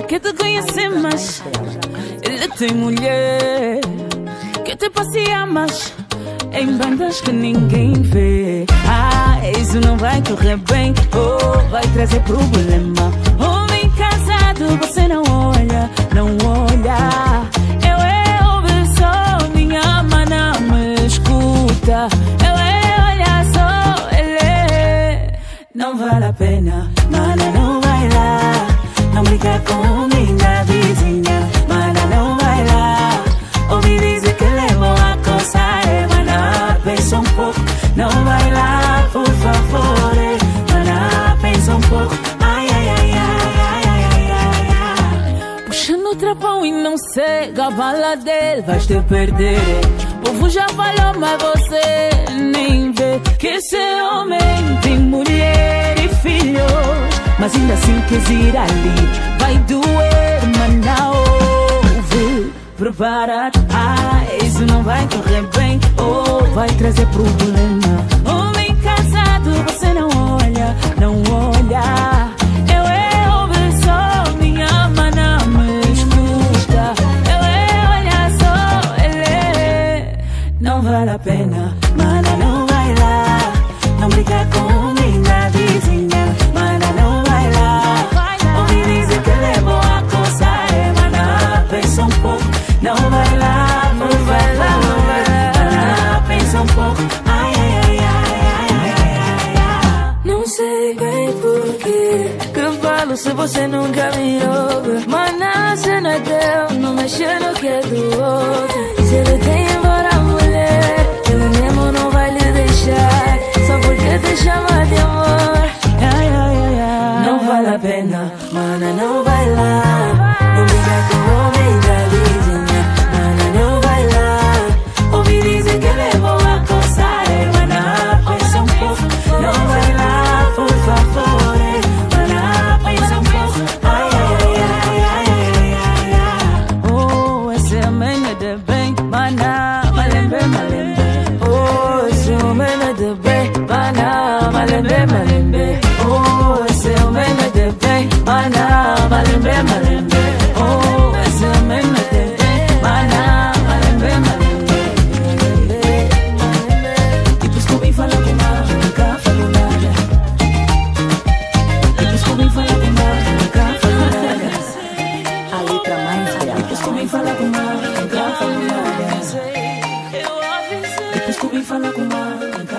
quer te conhecer, mas ele tem mulher. Quer te passear, mas em bandas que ninguém vê. Isso não vai correr bem, vai trazer problema. Homem casado, você não olha, não olha. Eu só, minha mana me escuta. Olha só, ele não vale a pena. Mana, não vai lá, não brinca com minha vizinha. Mana, não vai lá, ouvi dizer que levou a coçar. Mana, pensa um pouco, não vai lá, por favor. Mana, pensa um pouco, ai, ai, ai, ai, ai, ai, ai, ai. Puxando o trapão e não cega a bala dele, vais te perder. O povo já falou, mas você nem vê que esse homem tem mulher e filho. Mas ainda assim quer ir ali, vai doer, mas não ouve. Prepara-te, isso não vai correr bem, vai trazer problema. Homem casado, você não olha, não olha. Eu só, minha mana me escuta. Olha só, ele não vale a pena. Mana, não vai lá, não brinca com minha vizinha. Mana, não vai lá, ouvi dizer que levou a coçar. Mana, pensa um pouco, não vai lá, não vai lá, não vai lá. Mana, pensa um pouco, ai, ai, ai, ai, ai, ai, ai. Não sei bem porquê que falo se você nunca me ouve. Mana, se não é teu, não mexe no que é do outro. Se ele tem embora a mulher, ele mesmo não vai lhe deixar, só porque te chama de amor. Ai, ai, ai, ai. Não vale a pena, mana, não vai lá, não briga com o homem da vizinha. Mana, não vai lá, ouvi dizer que levou a coçar. Mana, pensa um pouco, não vai lá, por favor. Mana, pensa um pouco, ai, ai, ai, ai, ai, ai, ai. Oh, esse homem é de bem, mana, malembe, malembe. Oh, esse homem é de bem, mana, malembe, malembe. Oh, esse homem é de bem, mana, malembe, malembe. Oh, esse homem é de bem, mana, malembe, malembe. Depois que eu vim falar com ela, nunca falou nada. Depois que eu vim falar com ela, nunca falou nada. A letra mais brava. Depois que eu vim falar com ela, nunca falou nada. Depois que eu vim falar com ela, nunca